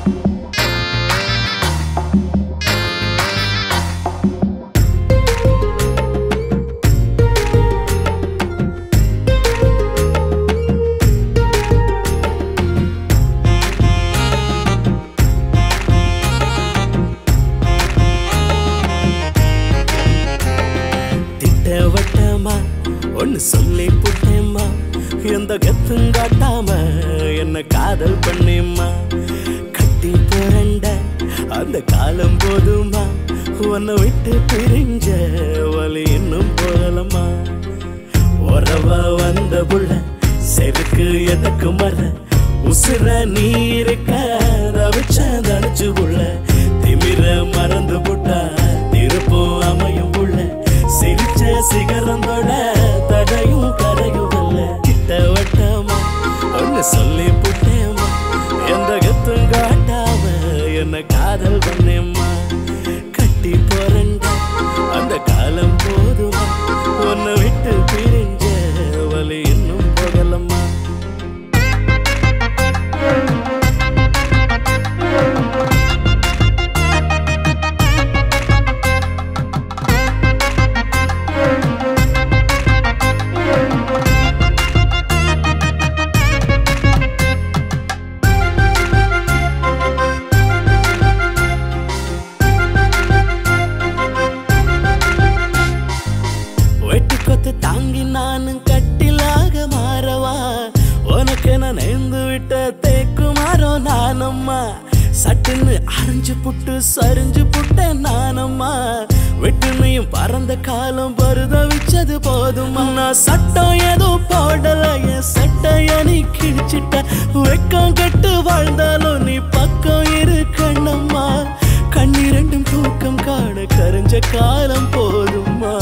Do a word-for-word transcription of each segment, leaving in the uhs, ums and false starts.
வட்டமா ஒன்னு சொல்லி புட்டேம்மா எந்த கத்தும் காட்டாம என்ன காதல் பண்ணேம்மா கட்டி புரண்ட அந்த காலம் போதுமா உன்னை விட்டு பிரிஞ்ச வலி இன்னும் போகலமா உறவா வந்த புள்ள செருக்கு எதற்கு மர உசுர நீருக்க ரவிச்ச தனிச்சு புள்ள திமிர மறந்து புட்டா திருப்பும் அமையும் புள்ள சிரிச்ச சிகரந்தோட தடையும் கரையும் அல்ல கிட்ட வட்டமா ஒன்னு சொல்லி புட்டேம்மா எந்த கத்தும் காட்டாம என்ன காதல் பண்ணேம்மா கட்டி போறண்ட அந்த காலம் போதுமா உன்னை விட்டு பிரிஞ்ச வலி இன்னும் போகலம்மா தாங்கி நானும் கட்டிலாக மாறவா உனக்கு நான் நெந்து விட்ட தேக்கு மாறோ நானம்மா சட்டுன்னு அரைஞ்சு புட்டு சரிஞ்சு புட்ட நானம்மா வெட்டுமையும் பறந்த காலம் பருத வச்சது போதுமா நான் சட்டம் ஏதோ போடல என் சட்டைய நீ கிழிச்சிட்ட வெக்கம் கட்டு வாழ்ந்தாலும் நீ பக்கம் இரு கண்ணம்மா கண்ணிரண்டும் தூக்கம் காண கரைஞ்ச காலம் போதுமா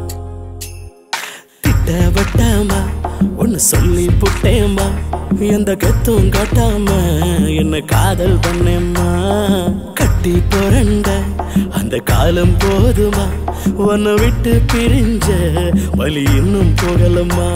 வட்டமா ஒன்னு சொல்லி புட்டேம்மா எந்த கத்தும் காட்டாம என்ன காதல் பண்ணேம்மா கட்டி புரண்ட அந்த காலம் போதுமா உன்னை விட்டு பிரிஞ்ச வலி இன்னும் போகலம்மா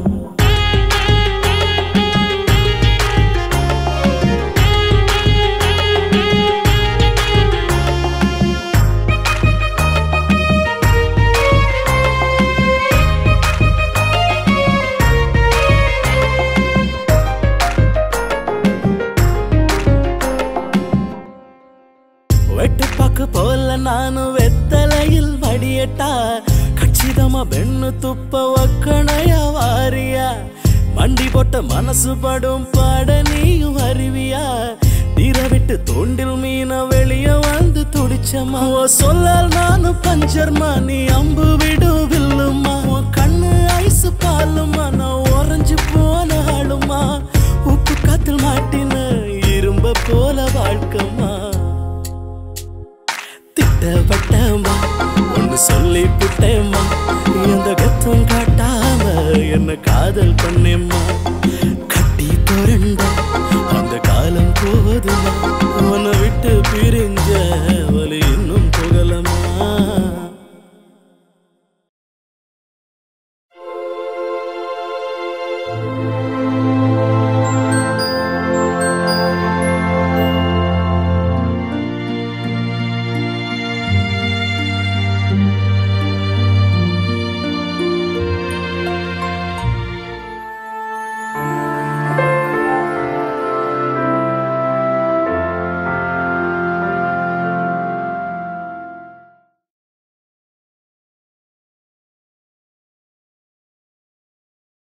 போல நானும் வெத்தலையில் வடியட்டா கச்சிதமா பெண்ணு துப்ப ஒக்கணையா வாரியா மண்டி போட்ட மனசு படும் பாட நீயும் அறிவியா தீர விட்டு தோண்டில் மீன வெளிய வந்து துடிச்சம்மா சொல்லால் நானும் பஞ்சர்மா நீ அம்பு விடும் வில்லுமா கண்ணு ஐசு பாலுமா நான் உறைஞ்சு போன ஆளுமா உப்பு காத்தில் மாட்டின இரும்ப போல வாழ்க்கம்மா வட்டமா ஒன்னு சொல்லி புட்டேம்மா எந்த கத்தும் காட்டாம என்ன காதல் பண்ணேம்மா கட்டி புரண்ட அந்த காலம் போதுமா